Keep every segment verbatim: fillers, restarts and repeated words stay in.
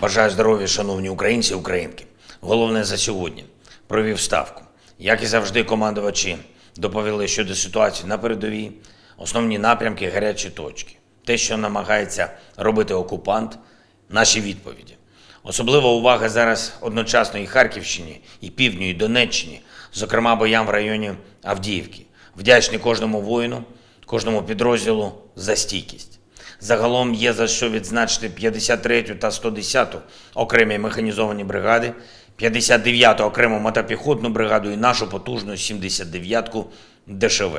Бажаю здоров'я, шановні українці і українки. Головне за сьогодні. Провів ставку. Як і завжди, командувачі доповіли щодо ситуації на передовій, основні напрямки, гарячі точки. Те, що намагається робити окупант, наші відповіді. Особлива увага зараз одночасно і Харківщині, і Півдню, і Донеччині, зокрема боям в районі Авдіївки. Вдячний кожному воїну, кожному підрозділу за стійкість. Загалом є за що відзначити п'ятдесят третю та сто десяту окремі механізовані бригади, п'ятдесят дев'яту окрему мотопіхотну бригаду і нашу потужну сімдесят дев'ятку ДШВ.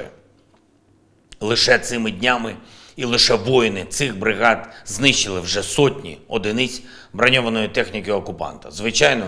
Лише цими днями і лише воїни цих бригад знищили вже сотні одиниць броньованої техніки окупанта. Звичайно,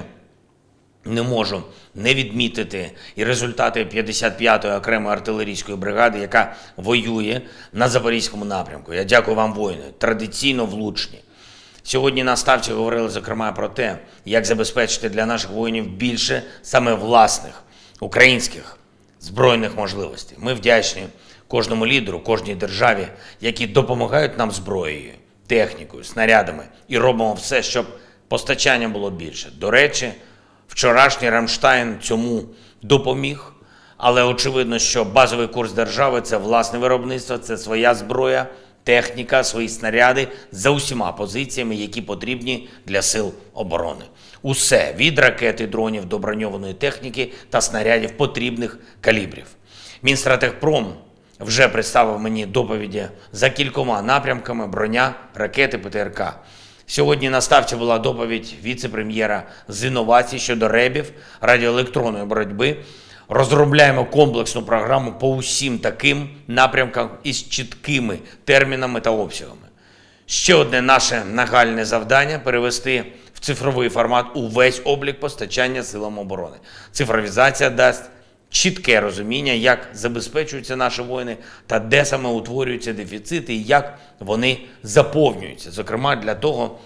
не можу не відмітити і результати п'ятдесят п'ятої окремої артилерійської бригади, яка воює на Запорізькому напрямку. Я дякую вам, воїни, традиційно влучні. Сьогодні на ставці говорили, зокрема, про те, як забезпечити для наших воїнів більше саме власних, українських збройних можливостей. Ми вдячні кожному лідеру, кожній державі, які допомагають нам зброєю, технікою, снарядами і робимо все, щоб постачання було більше. До речі, вчорашній Рамштайн цьому допоміг, але очевидно, що базовий курс держави – це власне виробництво, це своя зброя, техніка, свої снаряди за усіма позиціями, які потрібні для сил оборони. Усе від ракет і дронів до броньованої техніки та снарядів потрібних калібрів. Мінстратегпром вже представив мені доповіді за кількома напрямками: броня, ракети, ПТРК. Сьогодні на ставці була доповідь віце-прем'єра з інновацій щодо ребів, радіоелектронної боротьби. Розробляємо комплексну програму по усім таким напрямкам із чіткими термінами та обсягами. Ще одне наше нагальне завдання – перевести в цифровий формат увесь облік постачання силам оборони. Цифровізація дасть чітке розуміння, як забезпечуються наші воїни та де саме утворюються дефіцити і як вони заповнюються. Зокрема, для того,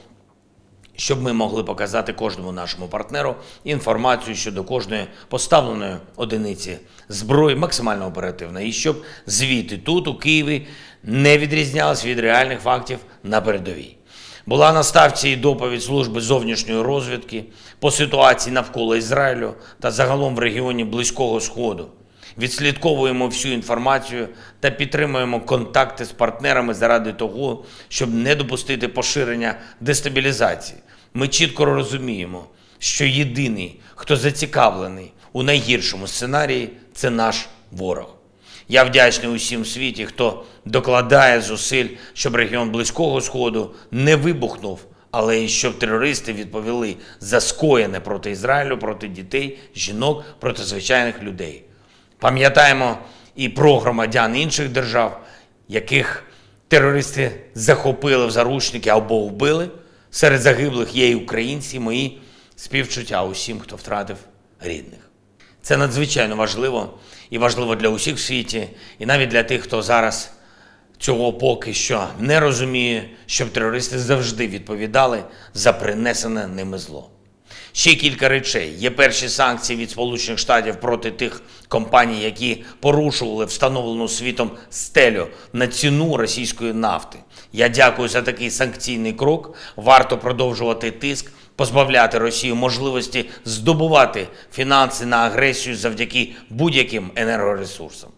щоб ми могли показати кожному нашому партнеру інформацію щодо кожної поставленої одиниці зброї максимально оперативно. І щоб звіти тут, у Києві, не відрізнялись від реальних фактів на передовій. Була на ставці і доповідь Служби зовнішньої розвідки по ситуації навколо Ізраїлю та загалом в регіоні Близького Сходу. Відслідковуємо всю інформацію та підтримуємо контакти з партнерами заради того, щоб не допустити поширення дестабілізації. Ми чітко розуміємо, що єдиний, хто зацікавлений у найгіршому сценарії – це наш ворог. Я вдячний усім в світі, хто докладає зусиль, щоб регіон Близького Сходу не вибухнув, але і щоб терористи відповіли за скоєне проти Ізраїлю, проти дітей, жінок, проти звичайних людей. Пам'ятаємо і про громадян інших держав, яких терористи захопили в заручники або вбили. Серед загиблих є і українці, мої співчуття усім, хто втратив рідних. Це надзвичайно важливо, і важливо для усіх в світі, і навіть для тих, хто зараз цього поки що не розуміє, щоб терористи завжди відповідали за принесене ними зло. Ще кілька речей. Є перші санкції від Сполучених Штатів проти тих компаній, які порушували встановлену світом стелю на ціну російської нафти. Я дякую за такий санкційний крок. Варто продовжувати тиск, позбавляти Росію можливості здобувати фінанси на агресію завдяки будь-яким енергоресурсам.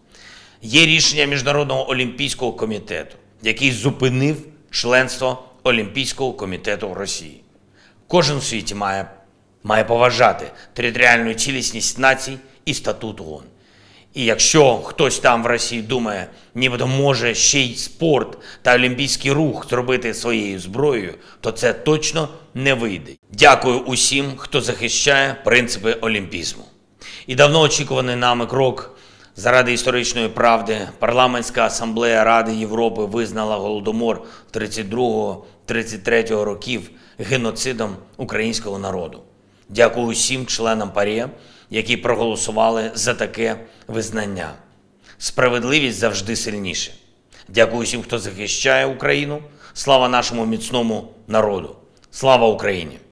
Є рішення Міжнародного олімпійського комітету, який зупинив членство Олімпійського комітету Росії. Кожен в світі має має поважати територіальну цілісність націй і статут ООН. І якщо хтось там в Росії думає, нібито може ще й спорт та олімпійський рух зробити своєю зброєю, то це точно не вийде. Дякую усім, хто захищає принципи олімпізму. І давно очікуваний нами крок заради історичної правди. Парламентська асамблея Ради Європи визнала Голодомор тридцять другого - тридцять третього років геноцидом українського народу. Дякую усім членам ПАРЄ, які проголосували за таке визнання. Справедливість завжди сильніше. Дякую усім, хто захищає Україну. Слава нашому міцному народу. Слава Україні!